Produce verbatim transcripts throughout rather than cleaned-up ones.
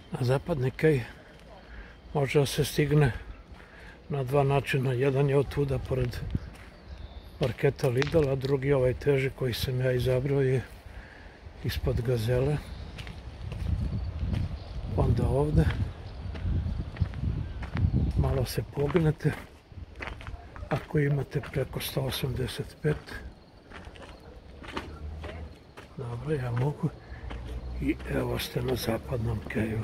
Na zapadni kaj može da se stigne na dva načina. Jedan je od tuda pored marketa Lidl, a drugi ovaj teži koji sam ja izabrao je ispod Gazele. Onda ovde malo se pognete ako imate preko sto osamdeset pet. Dobro, ja mogu. I evo ste na zapadnom kaju.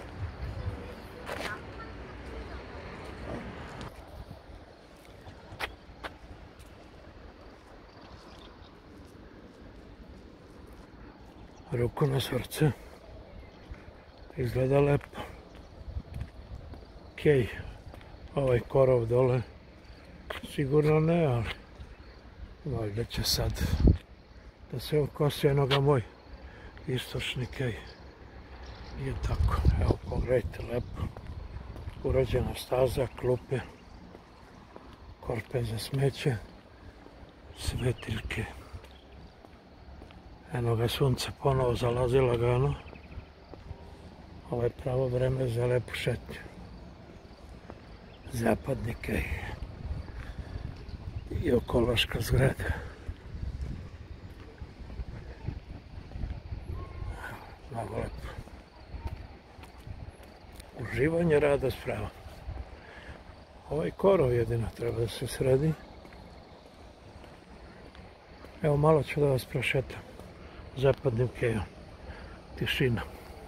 Ruku na srce. Izgleda lepo. Kej, ovaj korov dole sigurno ne, ali valjda će sad da se okosi jednoga moj istočni kej. I tako, evo pogledajte, lepo urađena staza, klupe, korpe za smeće, svetiljke. Eno ga sunce ponovo zalazi lagano. Ovo je pravo vreme za lepu šetnju. Zapadni kaj i ekološka zgrada. Mnogo lepo. Uživanje rada sprava. Ovaj korov jedino treba da se sredi. Evo malo ću da vas prošetam zapadnim kejom. Tišina.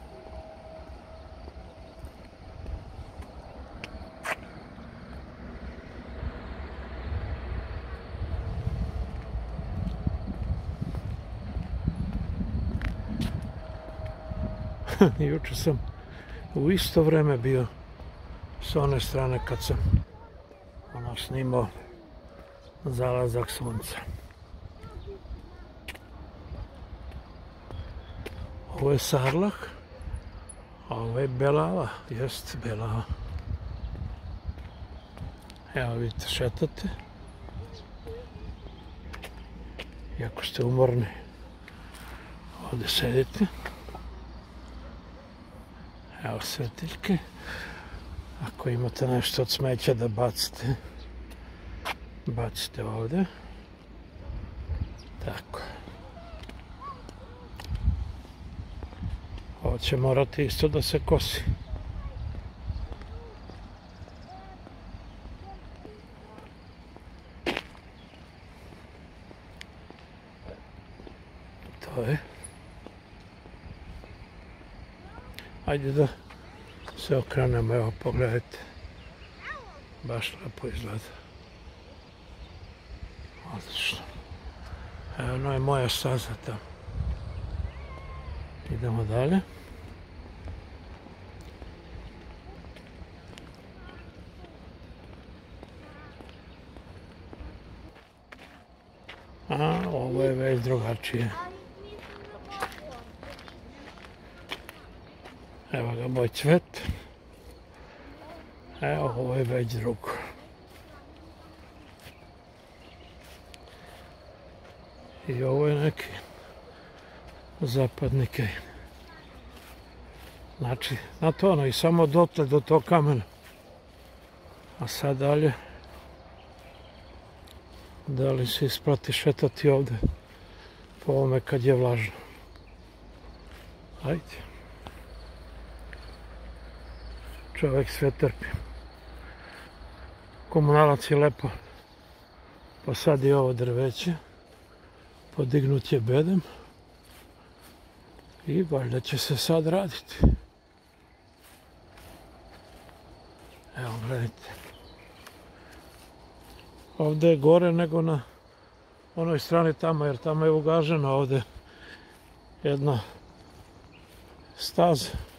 Juče sam u isto vreme bio s one strane kad sam ono snimao zalazak sunca. Ovo je Sarlah, a ovo je Belava, jest Belava. Evo vidite, šetate. I ako ste umorni, ovdje sedite. Evo svetiljke. Ako imate nešto od smeća da bacite, bacite ovdje. Tako. Ovo će morati isto da se kosi. To je. Ajde da se okrenemo, evo pogledajte. Baš lepo izgleda. Odlično. Evo ono je moja staza tamo. Idemo dalje. A, ovo je već drugačije. Evo ga moj cvet. Evo, ovo je već drugo. I ovo je neki zapadni kej. Znači, na to ono i samo dotle do tog kamena. A sad dalje, da li se isplati šetati ovde po ovome kad je vlažno. Ajde. Čovjek sve trpi. Komunalac je lepo posadi ovo drveće, podignut je bedem i valjda će se sad raditi. Evo gledajte. Ovdje je gore nego na onoj strani tamo, jer tamo je ugažena ovdje jedna staza.